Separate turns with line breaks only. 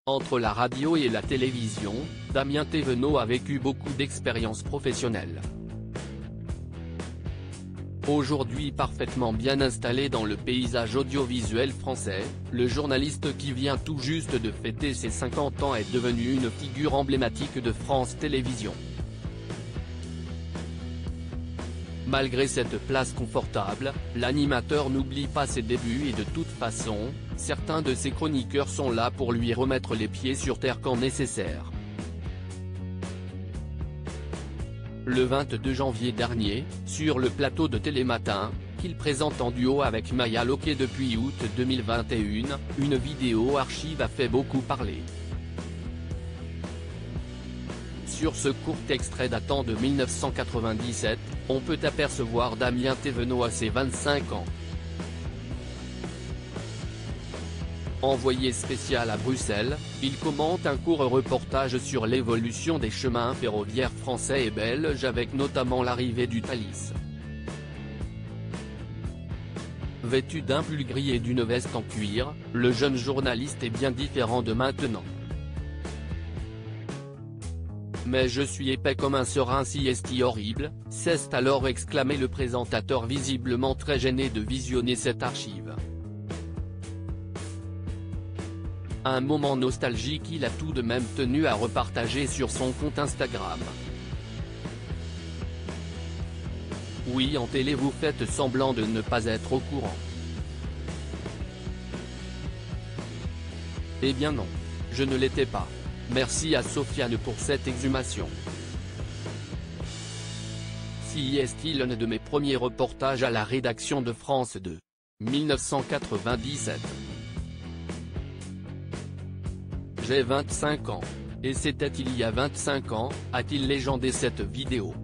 Entre la radio et la télévision, Damien Thévenot a vécu beaucoup d'expériences professionnelles. Aujourd'hui parfaitement bien installé dans le paysage audiovisuel français, le journaliste qui vient tout juste de fêter ses 50 ans est devenu une figure emblématique de France Télévisions. Malgré cette place confortable, l'animateur n'oublie pas ses débuts et de toute façon, certains de ses chroniqueurs sont là pour lui remettre les pieds sur terre quand nécessaire. Le 22 janvier dernier, sur le plateau de Télématin, qu'il présente en duo avec Maya Locquet depuis août 2021, une vidéo archive a fait beaucoup parler. Sur ce court extrait datant de 1997, on peut apercevoir Damien Thévenot à ses 25 ans. Envoyé spécial à Bruxelles, il commente un court reportage sur l'évolution des chemins ferroviaires français et belges avec notamment l'arrivée du Thalys. Vêtu d'un pull gris et d'une veste en cuir, le jeune journaliste est bien différent de maintenant. Mais je suis épais comme un serin si est horrible, s'est alors exclamé le présentateur visiblement très gêné de visionner cette archive. Un moment nostalgique qu'il a tout de même tenu à repartager sur son compte Instagram. Oui, en télé vous faites semblant de ne pas être au courant. Eh bien non. Je ne l'étais pas. Merci à Sofiane pour cette exhumation. Si est-il un de mes premiers reportages à la rédaction de France 2. 1997. J'ai 25 ans. Et c'était il y a 25 ans, a-t-il légendé cette vidéo.